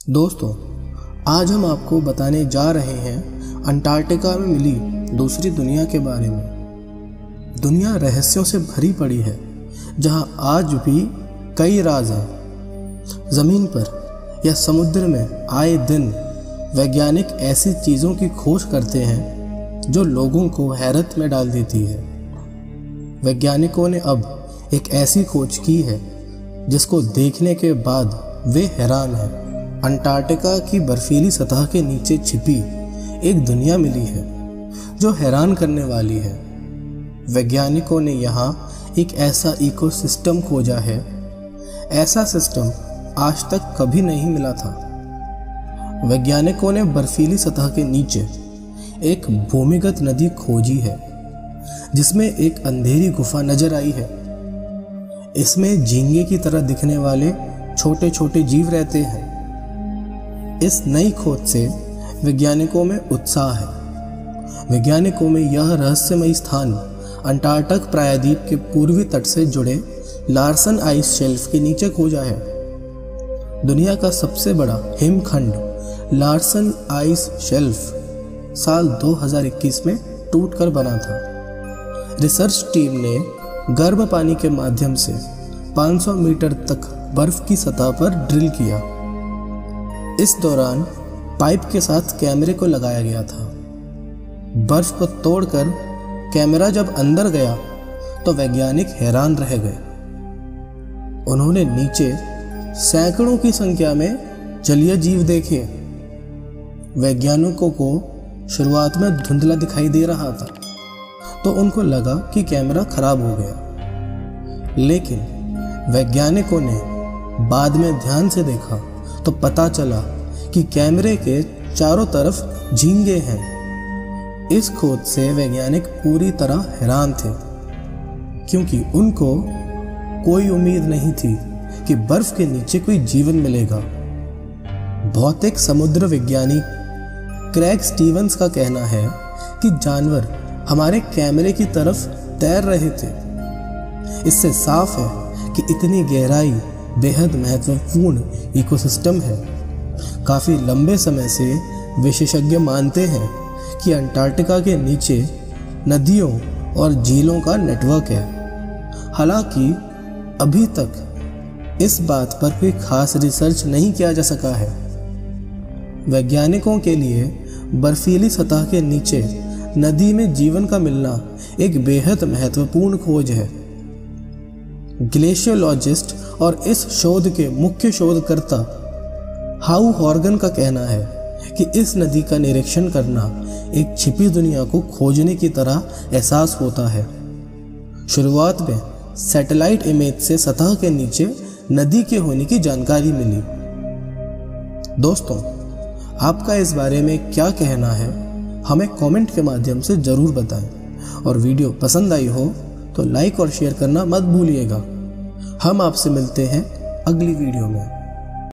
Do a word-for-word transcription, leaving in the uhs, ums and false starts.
दोस्तों, आज हम आपको बताने जा रहे हैं अंटार्कटिका में मिली दूसरी दुनिया के बारे में। दुनिया रहस्यों से भरी पड़ी है, जहां आज भी कई राज हैं। ज़मीन पर या समुद्र में आए दिन वैज्ञानिक ऐसी चीज़ों की खोज करते हैं जो लोगों को हैरत में डाल देती है। वैज्ञानिकों ने अब एक ऐसी खोज की है जिसको देखने के बाद वे हैरान हैं। अंटार्कटिका की बर्फीली सतह के नीचे छिपी एक दुनिया मिली है जो हैरान करने वाली है। वैज्ञानिकों ने यहाँ एक ऐसा इकोसिस्टम खोजा है, ऐसा सिस्टम आज तक कभी नहीं मिला था। वैज्ञानिकों ने बर्फीली सतह के नीचे एक भूमिगत नदी खोजी है जिसमें एक अंधेरी गुफा नजर आई है। इसमें झींगे की तरह दिखने वाले छोटे छोटे जीव रहते हैं। इस नई खोज से वैज्ञानिकों में उत्साह है। वैज्ञानिकों में यह रहस्यमयी स्थान अंटार्कटिक प्रायद्वीप के पूर्वी तट से जुड़े लार्सन आइस शेल्फ के नीचे खोजा है। दुनिया का सबसे बड़ा हिमखंड लार्सन आइस शेल्फ साल दो हज़ार इक्कीस में टूटकर बना था। रिसर्च टीम ने गर्म पानी के माध्यम से पाँच सौ मीटर तक बर्फ की सतह पर ड्रिल किया। इस दौरान पाइप के साथ कैमरे को लगाया गया था। बर्फ को तोड़कर कैमरा जब अंदर गया तो वैज्ञानिक हैरान रह गए। उन्होंने नीचे सैकड़ों की संख्या में जलीय जीव देखे। वैज्ञानिकों को शुरुआत में धुंधला दिखाई दे रहा था तो उनको लगा कि कैमरा खराब हो गया, लेकिन वैज्ञानिकों ने बाद में ध्यान से देखा तो पता चला कि कैमरे के चारों तरफ झींगे हैं। इस खोज से वैज्ञानिक पूरी तरह हैरान थे, क्योंकि उनको कोई उम्मीद नहीं थी कि बर्फ के नीचे कोई जीवन मिलेगा। भौतिक समुद्र विज्ञानी क्रैग स्टीवंस का कहना है कि जानवर हमारे कैमरे की तरफ तैर रहे थे। इससे साफ है कि इतनी गहराई बेहद महत्वपूर्ण इकोसिस्टम है। काफ़ी लंबे समय से विशेषज्ञ मानते हैं कि अंटार्कटिका के नीचे नदियों और झीलों का नेटवर्क है। हालांकि अभी तक इस बात पर कोई खास रिसर्च नहीं किया जा सका है। वैज्ञानिकों के लिए बर्फीली सतह के नीचे नदी में जीवन का मिलना एक बेहद महत्वपूर्ण खोज है। ग्लेशियोलॉजिस्ट और इस शोध के मुख्य शोधकर्ता हाउ हॉर्गन का कहना है कि इस नदी का निरीक्षण करना एक छिपी दुनिया को खोजने की तरह एहसास होता है। शुरुआत में सैटेलाइट इमेज से सतह के नीचे नदी के होने की जानकारी मिली। दोस्तों, आपका इस बारे में क्या कहना है, हमें कमेंट के माध्यम से ज़रूर बताएं। और वीडियो पसंद आई हो तो लाइक और शेयर करना मत भूलिएगा। हम आपसे मिलते हैं अगली वीडियो में।